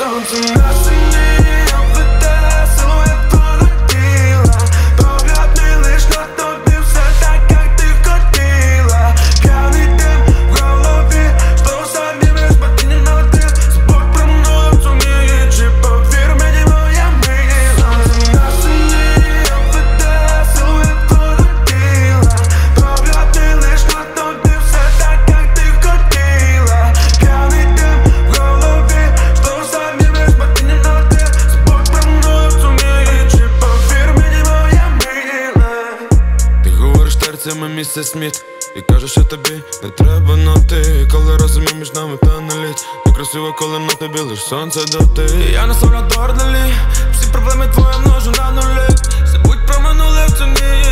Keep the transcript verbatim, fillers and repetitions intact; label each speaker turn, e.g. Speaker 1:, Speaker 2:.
Speaker 1: Сонце на сині обведе силует твого тіла. Погляд мій лиш на тобі, все так, як ти хотіла. П'яний дим в голові, знову самі без падіння на ти. Забудь про мною в сумні, чи повір мені, моя мила. Сонце на сині обведе силует твого тіла. Погляд мій лиш на тобі, все так, як ти хотіла. П'яний дим в голові, знову самі без падіння на ти. Забудь про мною в сумні, чи повір мені, моя мила.
Speaker 2: Ти говориш терцями місце сміт і кажеш, що тобі не треба, но ти коли розумів між нами та не літ. Ти красиво, коли на тобі лиш сонце доти.
Speaker 1: І я настав на тордалі, всі проблеми твої множу на нулі. Забудь про минуле в ціні,